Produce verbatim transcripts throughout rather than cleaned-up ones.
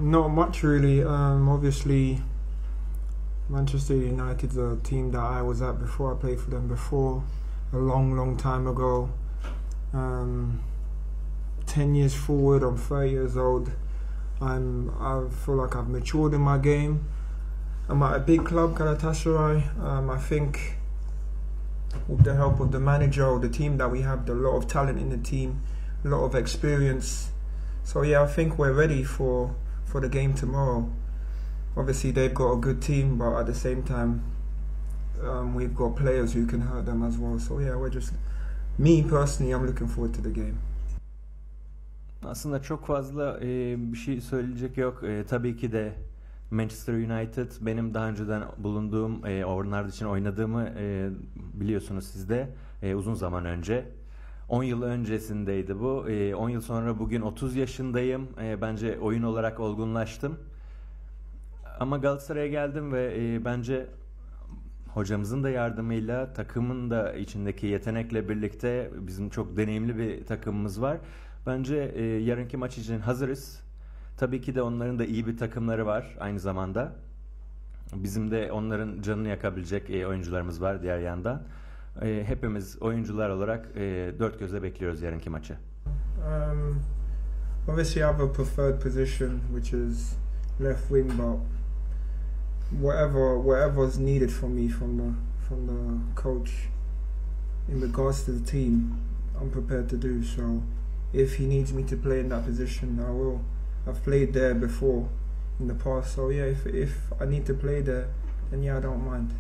Not much really. Um, obviously, Manchester United's a team that I was at before. I played for them before, a long, long time ago. Um, Ten years forward, I'm thirty years old. I'm. I feel like I've matured in my game. I'm at a big club, Galatasaray. Um, I think with the help of the manager or the team that we have, there's a lot of talent in the team, a lot of experience. So yeah, I think we're ready for for the game tomorrow. Obviously, they've got a good team, but at the same time, um, we've got players who can hurt them as well. So yeah, we're just, me personally, I'm looking forward to the game. Aslında çok fazla e, bir şey söyleyecek yok. E, tabii ki de Manchester United benim daha önceden bulunduğum, e, onlar için oynadığımı e, biliyorsunuz siz de e, uzun zaman önce. on yıl öncesindeydi bu. E, on yıl sonra bugün otuz yaşındayım. E, bence oyun olarak olgunlaştım. Ama Galatasaray'a geldim ve e, bence hocamızın da yardımıyla, takımın da içindeki yetenekle birlikte bizim çok deneyimli bir takımımız var. Bence e, yarınki maç için hazırız. Tabii ki de onların da iyi bir takımları var aynı zamanda. Bizim de onların canını yakabilecek e, oyuncularımız var diğer yandan. E, hepimiz oyuncular olarak e, dört gözle bekliyoruz yarınki maçı. Um, obviously I have a preferred position which is left wing, but whatever whatever's needed from me from the from the coach in regards to the team, I'm prepared to do so. If he needs me to play in that position, I will. I've played there before in the past, so yeah, if if I need to play there, then yeah, I don't mind.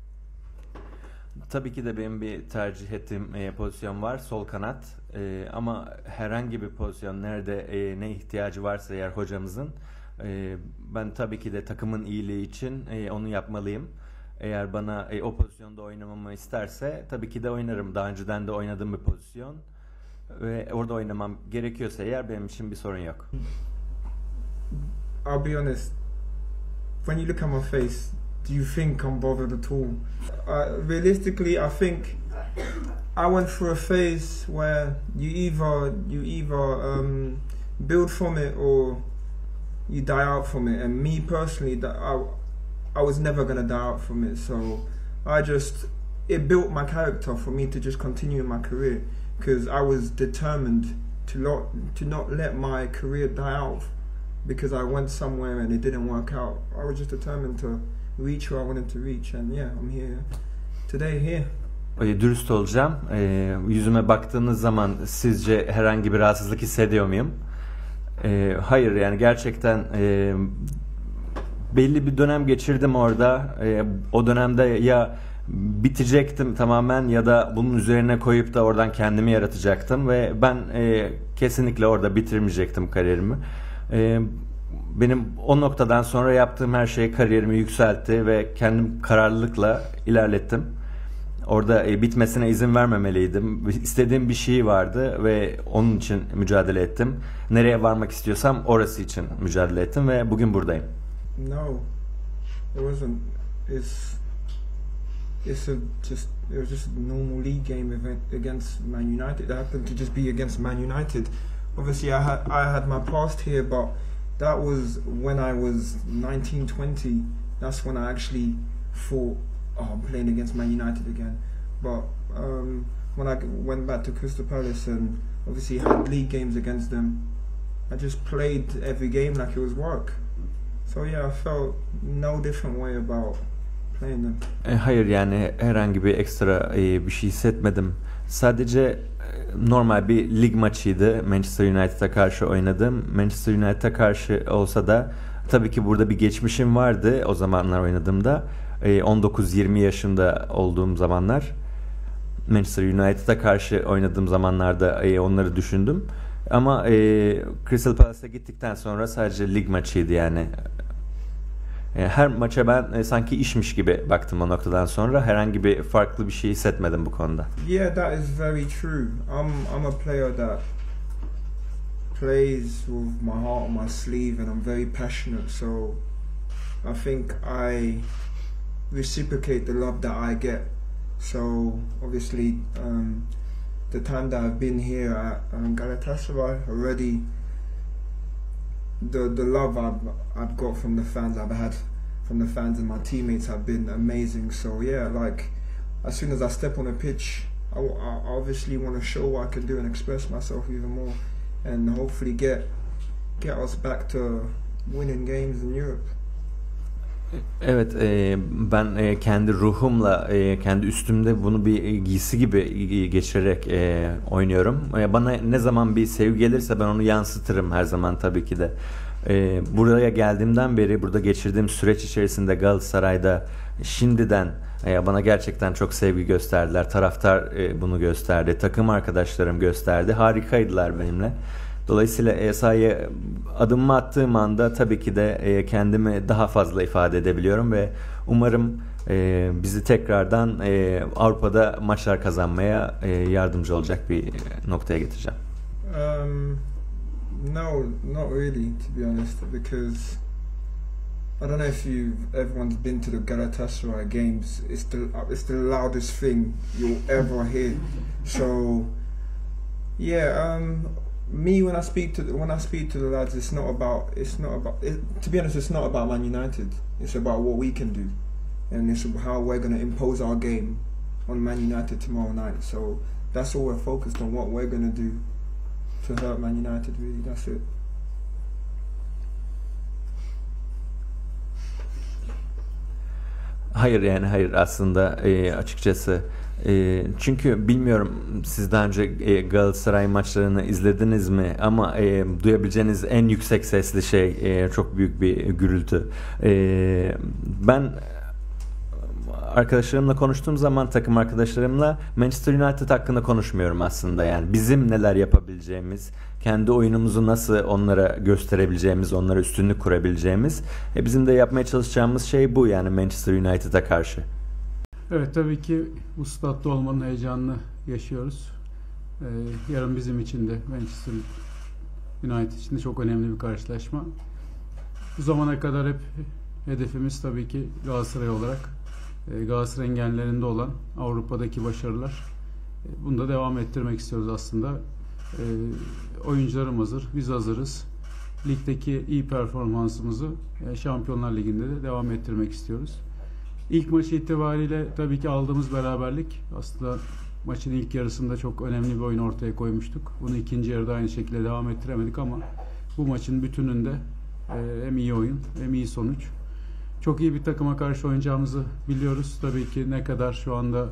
Tabii ki de benim bir tercih ettiğim e, pozisyon var, sol kanat. E, ama herhangi bir pozisyon nerede e, ne ihtiyacı varsa eğer hocamızın, e, ben tabii ki de takımın iyiliği için e, onu yapmalıyım. Eğer bana e, o pozisyonda oynamamı isterse tabii ki de oynarım. Daha önceden de oynadığım bir pozisyon ve orada oynamam gerekiyorsa eğer benim için bir sorun yok. I'll be honest, when you look at my face, do you think I'm bothered at all? Uh, realistically, I think I went through a phase where you either you either um, build from it or you die out from it. And me personally, that I I was never gonna die out from it. So I just it built my character for me to just continue my career because I was determined to not to not let my career die out because I went somewhere and it didn't work out. I was just determined to reach where I wanted to reach, and yeah, I'm here today here. Dürüst olacağım. E, yüzüme baktığınız zaman sizce herhangi bir rahatsızlık hissediyor muyum? E, hayır, yani gerçekten e, belli bir dönem geçirdim orada. E, o dönemde ya bitecektim tamamen ya da bunun üzerine koyup da oradan kendimi yaratacaktım ve ben e, kesinlikle orada bitirmeyecektim kariyerimi. E, benim o noktadan sonra yaptığım her şey kariyerimi yükseltti ve kendim kararlılıkla ilerlettim. Orada e, bitmesine izin vermemeliydim. İstediğim bir şey vardı ve onun için mücadele ettim. Nereye varmak istiyorsam orası için mücadele ettim ve bugün buradayım. No, it wasn't. It's it's a just it was just a normal league game event against Man United. It happened to just be against Man United. Obviously, I had I had my past here, but that was when I was nineteen, twenty. That's when I actually thought, oh, I'm playing against Man United again. But um, when I went back to Crystal Palace and obviously had league games against them, I just played every game like it was work. So yeah, I felt no different way about playing them. E, hayır, yani herhangi bir ekstra e, bir şey hissetmedim. Sadece e, normal bir lig maçıydı. Manchester United'a karşı oynadım. Manchester United'a karşı olsa da tabii ki burada bir geçmişim vardı o zamanlar oynadığımda. E, on dokuz yirmi yaşında olduğum zamanlar. Manchester United'a karşı oynadığım zamanlarda e, onları düşündüm. Ama e, Crystal Palace'a gittikten sonra sadece lig maçıydı yani. E, her maça ben e, sanki işmiş gibi baktım o noktadan sonra. Herhangi bir farklı bir şey hissetmedim bu konuda. Yeah, that is very true. I'm I'm a player that plays with my heart on my sleeve and I'm very passionate. So I think I reciprocate the love that I get. So obviously um, the time that I've been here at um, Galatasaray already, the the love I've I've got from the fans, I've had from the fans, and my teammates have been amazing. So yeah, like as soon as I step on a pitch, I, I obviously want to show what I can do and express myself even more, and hopefully get get us back to winning games in Europe. Evet, e, ben e, kendi ruhumla, e, kendi üstümde bunu bir e, giysi gibi e, geçirerek e, oynuyorum. E, bana ne zaman bir sevgi gelirse ben onu yansıtırım her zaman tabii ki de. E, buraya geldiğimden beri, burada geçirdiğim süreç içerisinde Galatasaray'da şimdiden e, bana gerçekten çok sevgi gösterdiler. Taraftar e, bunu gösterdi, takım arkadaşlarım gösterdi. Harikaydılar benimle. Dolayısıyla e, sahaya adımımı attığım anda tabii ki de e, kendimi daha fazla ifade edebiliyorum ve umarım e, bizi tekrardan e, Avrupa'da maçlar kazanmaya e, yardımcı olacak bir noktaya getireceğim. Um, no, not really, to be honest, because I don't know if you everyone's been to the Galatasaray games. It's the it's the loudest thing you'll ever hear. So yeah, um. Me when I speak to the, when I speak to the lads, it's not about it's not about it, to be honest, it's not about Man United. It's about what we can do, and it's how we're going to impose our game on Man United tomorrow night. So that's all we're focused on, what we're going to do to hurt Man United. Really, that's it. Hayır, yani hayır aslında e, açıkçası e, çünkü bilmiyorum siz daha önce e, Galatasaray maçlarını izlediniz mi ama e, duyabileceğiniz en yüksek sesli şey e, çok büyük bir gürültü. E, ben arkadaşlarımla konuştuğum zaman, takım arkadaşlarımla Manchester United hakkında konuşmuyorum aslında. Yani bizim neler yapabileceğimiz, kendi oyunumuzu nasıl onlara gösterebileceğimiz, onlara üstünlük kurabileceğimiz. E bizim de yapmaya çalışacağımız şey bu, yani Manchester United'a karşı. Evet, tabii ki bu statta olmanın heyecanını yaşıyoruz. Ee, yarın bizim için de Manchester United için de çok önemli bir karşılaşma. Bu zamana kadar hep hedefimiz tabii ki Galatasaray olarak Galatasaray engellerinde olan Avrupa'daki başarılar. Bunu da devam ettirmek istiyoruz aslında. E, oyuncularım hazır, biz hazırız. Ligdeki iyi performansımızı e, Şampiyonlar Ligi'nde de devam ettirmek istiyoruz. İlk maç itibariyle tabii ki aldığımız beraberlik, aslında maçın ilk yarısında çok önemli bir oyun ortaya koymuştuk. Bunu ikinci yarıda aynı şekilde devam ettiremedik ama bu maçın bütününde e, hem iyi oyun hem iyi sonuç. Çok iyi bir takıma karşı oynayacağımızı biliyoruz. Tabii ki ne kadar şu anda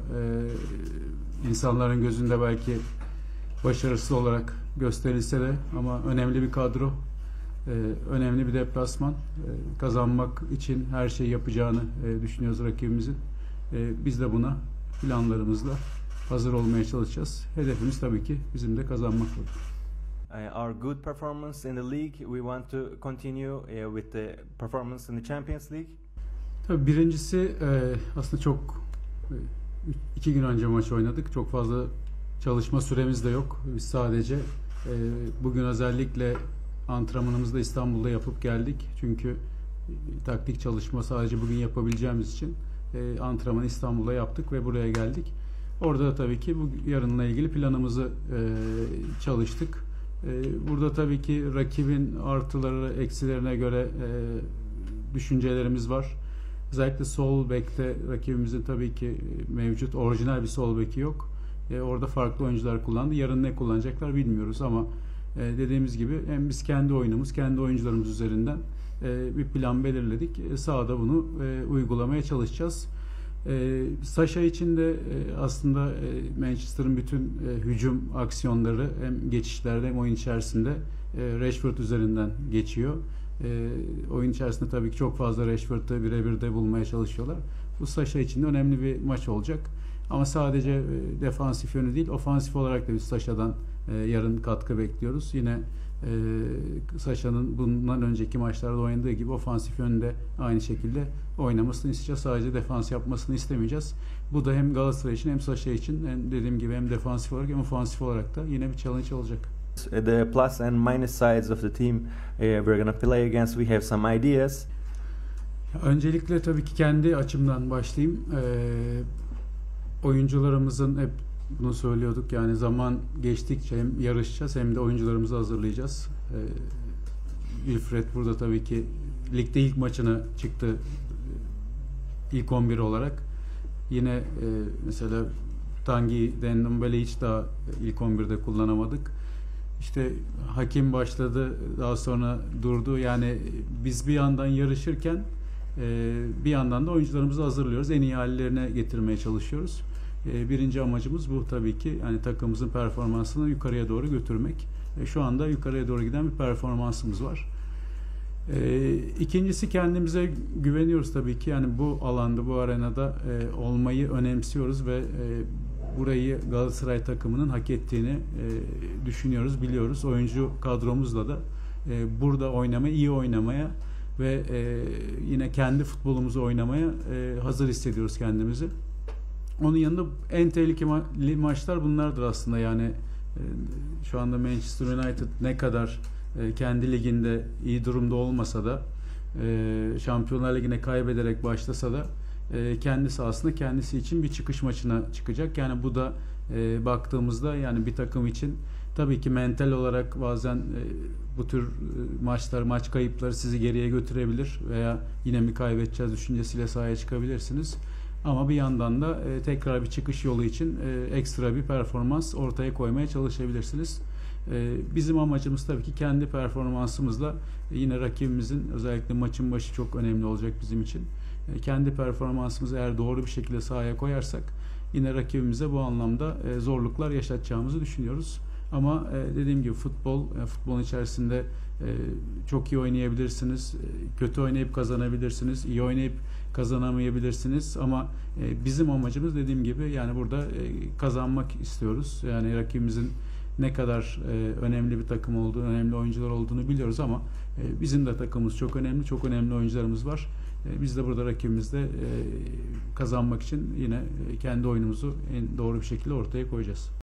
e, insanların gözünde belki başarısız olarak gösterilse de ama önemli bir kadro, e, önemli bir deplasman. E, kazanmak için her şeyi yapacağını e, düşünüyoruz rakibimizin. E, biz de buna planlarımızla hazır olmaya çalışacağız. Hedefimiz tabii ki bizim de kazanmak olur. Uh, our good performance in the league, we want to continue uh, with the performance in the Champions League. Tabii birincisi e, aslında çok e, iki gün önce maç oynadık. Çok fazla çalışma süremiz de yok. Biz sadece e, bugün özellikle antrenmanımızı da İstanbul'da yapıp geldik. Çünkü e, taktik çalışma sadece bugün yapabileceğimiz için e, antrenmanı İstanbul'da yaptık ve buraya geldik. Orada da tabii ki bu yarınla ilgili planımızı e, çalıştık. Burada tabii ki rakibin artıları, eksilerine göre e, düşüncelerimiz var. Özellikle sol bekte rakibimizin tabii ki mevcut orijinal bir sol beki yok. E, orada farklı oyuncular kullandı. Yarın ne kullanacaklar bilmiyoruz ama e, dediğimiz gibi hem biz kendi oyunumuz, kendi oyuncularımız üzerinden e, bir plan belirledik. E, sahada bunu e, uygulamaya çalışacağız. E, Saşa için de e, aslında e, Manchester'ın bütün e, hücum aksiyonları hem geçişlerde hem oyun içerisinde e, Rashford üzerinden geçiyor. E, oyun içerisinde tabii ki çok fazla Rashford'ı birebir de bulmaya çalışıyorlar. Bu Saşa için de önemli bir maç olacak. Ama sadece e, defansif yönü değil, ofansif olarak da biz Saşa'dan e, yarın katkı bekliyoruz. Yine e, Saşa'nın bundan önceki maçlarda oynadığı gibi ofansif yönde aynı şekilde oynamasını isteyeceğiz. Sadece defans yapmasını istemeyeceğiz. Bu da hem Galatasaray için hem Saşa için hem dediğim gibi hem defansif olarak hem ofansif olarak da yine bir challenge olacak. The plus and minus sides of the team uh, we're going to play against, we have some ideas. Öncelikle tabii ki kendi açımdan başlayayım. Ee, oyuncularımızın hep bunu söylüyorduk, yani zaman geçtikçe hem yarışacağız hem de oyuncularımızı hazırlayacağız. Ee, Wilfred burada tabii ki ligde ilk maçına çıktı ilk on bir olarak. Yine e, mesela Tanguy Ndombele'yi hiç daha ilk on birde kullanamadık. İşte Hakim başladı, daha sonra durdu. Yani biz bir yandan yarışırken e, bir yandan da oyuncularımızı hazırlıyoruz. En iyi hallerine getirmeye çalışıyoruz. E, birinci amacımız bu tabii ki. Yani takımımızın performansını yukarıya doğru götürmek. E, şu anda yukarıya doğru giden bir performansımız var. E, ikincisi kendimize güveniyoruz tabii ki. Yani bu alanda, bu arenada e, olmayı önemsiyoruz ve e, burayı Galatasaray takımının hak ettiğini e, düşünüyoruz, biliyoruz. Oyuncu kadromuzla da e, burada oynamaya, iyi oynamaya ve e, yine kendi futbolumuzu oynamaya e, hazır hissediyoruz kendimizi. Onun yanında en tehlikeli maçlar bunlardır aslında. Yani e, şu anda Manchester United ne kadar e, kendi liginde iyi durumda olmasa da e, Şampiyonlar Ligi'ne kaybederek başlasa da e, kendi sahasında kendisi için bir çıkış maçına çıkacak. Yani bu da e, baktığımızda yani bir takım için tabii ki mental olarak bazen e, bu tür e, maçlar, maç kayıpları sizi geriye götürebilir veya yine mi kaybedeceğiz düşüncesiyle sahaya çıkabilirsiniz. Ama bir yandan da e, tekrar bir çıkış yolu için e, ekstra bir performans ortaya koymaya çalışabilirsiniz. E, bizim amacımız tabii ki kendi performansımızla e, yine rakibimizin, özellikle maçın başı çok önemli olacak bizim için. E, kendi performansımızı eğer doğru bir şekilde sahaya koyarsak yine rakibimize bu anlamda e, zorluklar yaşatacağımızı düşünüyoruz. Ama e, dediğim gibi futbol, e, futbolun içerisinde e, çok iyi oynayabilirsiniz, e, kötü oynayıp kazanabilirsiniz, iyi oynayıp kazanamayabilirsiniz. Ama e, bizim amacımız dediğim gibi yani burada e, kazanmak istiyoruz. Yani rakibimizin ne kadar e, önemli bir takım olduğunu, önemli oyuncular olduğunu biliyoruz ama e, bizim de takımımız çok önemli, çok önemli oyuncularımız var. E, biz de burada rakibimizde e, kazanmak için yine e, kendi oyunumuzu en doğru bir şekilde ortaya koyacağız.